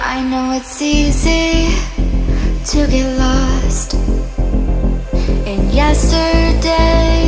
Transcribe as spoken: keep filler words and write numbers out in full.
I know it's easy to get lost in yesterday.